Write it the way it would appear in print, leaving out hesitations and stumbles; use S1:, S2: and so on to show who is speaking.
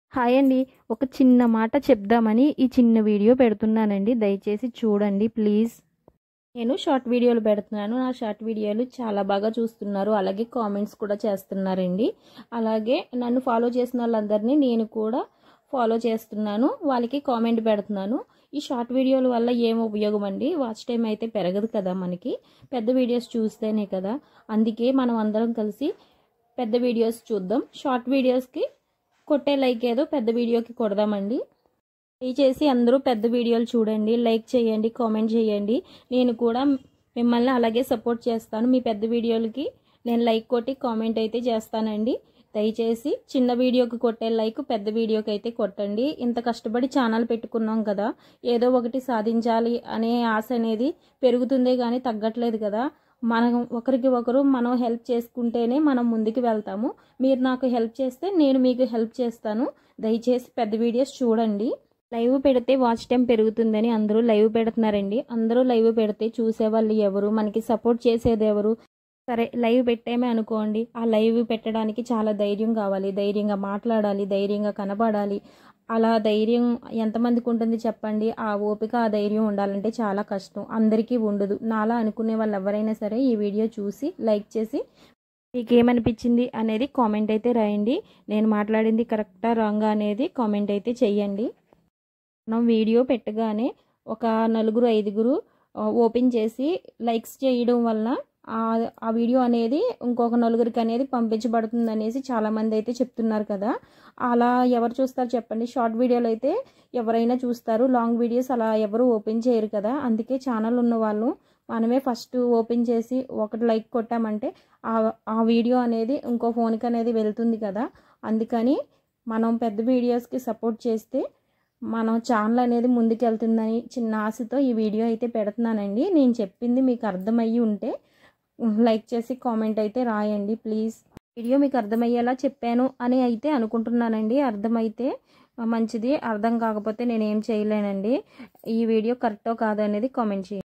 S1: Hi అండి. ఒక చిన్న మాట చెప్దామని ఈ చిన్న వీడియో పెడుతున్నానండి. దయచేసి చూడండి ప్లీజ్. నేను షార్ట్ వీడియోలు పెడుతున్నాను. నా షార్ట్ వీడియోలు చాలా బాగా చూస్తున్నారు. అలాగే కామెంట్స్ కూడా చేస్తున్నారండి. అలాగే నన్ను ఫాలో చేసిన వాళ్ళందరినీ నేను కూడా ఫాలో చేస్తున్నాను. వాళ్ళకి కామెంట్ పెడుతున్నాను. ఈ షార్ట్ వీడియోల వల్ల ఏం ఉపయోగం అండి? వాచ్ టైం అయితే పెరగదు కదా మనకి. పెద్ద వీడియోస్ చూస్తేనే కదా. అందుకే మనం అందరం కలిసి పెద్ద వీడియోస్ చూద్దాం. షార్ట్ వీడియోస్కి కొట్టే లైక్ ఏదో పెద్ద వీడియోకి కొడదామండి. దయచేసి అందరూ పెద్ద వీడియోలు చూడండి, లైక్ చేయండి, కామెంట్ చేయండి. నేను కూడా మిమ్మల్ని అలాగే సపోర్ట్ చేస్తాను. మీ పెద్ద వీడియోలకి నేను లైక్ కొట్టి కామెంట్ అయితే చేస్తానండి. దయచేసి చిన్న వీడియోకి కొట్టే లైక్ పెద్ద వీడియోకి అయితే కొట్టండి. ఇంత కష్టపడి ఛానల్ పెట్టుకున్నాం కదా, ఏదో ఒకటి సాధించాలి అనే ఆశ అనేది పెరుగుతుందే కానీ తగ్గట్లేదు కదా. మనం ఒకరికి ఒకరు మనం హెల్ప్ చేసుకుంటేనే మనం ముందుకు వెళ్తాము. మీరు నాకు హెల్ప్ చేస్తే నేను మీకు హెల్ప్ చేస్తాను. దయచేసి పెద్ద వీడియోస్ చూడండి. లైవ్ పెడితే వాచ్ టైం పెరుగుతుందని అందరూ లైవ్ పెడుతున్నారండి. అందరూ లైవ్ పెడితే చూసేవాళ్ళు ఎవరు, మనకి సపోర్ట్ చేసేది ఎవరు? సరే లైవ్ పెట్టేమే అనుకోండి, ఆ లైవ్ పెట్టడానికి చాలా ధైర్యం కావాలి. ధైర్యంగా మాట్లాడాలి, ధైర్యంగా కనబడాలి. అలా ధైర్యం ఎంతమందికి ఉంటుంది చెప్పండి? ఆ ఓపిక ఆ ధైర్యం ఉండాలంటే చాలా కష్టం. అందరికీ ఉండదు. నాలా అనుకునే వాళ్ళు ఎవరైనా సరే ఈ వీడియో చూసి లైక్ చేసి మీకు ఏమనిపించింది అనేది కామెంట్ అయితే రాయండి. నేను మాట్లాడింది కరెక్టా రాంగా అనేది కామెంట్ అయితే చెయ్యండి. మనం వీడియో పెట్టగానే ఒక 4-5 ఓపెన్ చేసి లైక్స్ చేయడం వల్ల ఆ వీడియో అనేది ఇంకొక 4 అనేది పంపించబడుతుంది అనేసి చాలామంది అయితే చెప్తున్నారు కదా. అలా ఎవరు చూస్తారు చెప్పండి? షార్ట్ వీడియోలు అయితే ఎవరైనా చూస్తారు, లాంగ్ వీడియోస్ అలా ఎవరు ఓపెన్ చేయరు కదా. అందుకే ఛానల్ ఉన్న వాళ్ళు మనమే ఫస్ట్ ఓపెన్ చేసి ఒకటి లైక్ కొట్టామంటే ఆ వీడియో అనేది ఇంకో ఫోన్కి అనేది వెళ్తుంది కదా. అందుకని మనం పెద్ద వీడియోస్కి సపోర్ట్ చేస్తే మన ఛానల్ అనేది ముందుకు వెళ్తుందని చిన్న ఆశతో ఈ వీడియో అయితే పెడుతున్నానండి. నేను చెప్పింది మీకు అర్థమయ్యి ఉంటే లైక్ చేసి కామెంట్ అయితే రాయండి ప్లీజ్. వీడియో మీకు అర్థమయ్యేలా చెప్పాను అని అయితే అనుకుంటున్నానండి. అర్థమైతే మంచిది, అర్థం కాకపోతే నేనేం చేయలేనండి. ఈ వీడియో కరెక్టో కాదో అనేది కామెంట్ చేయండి.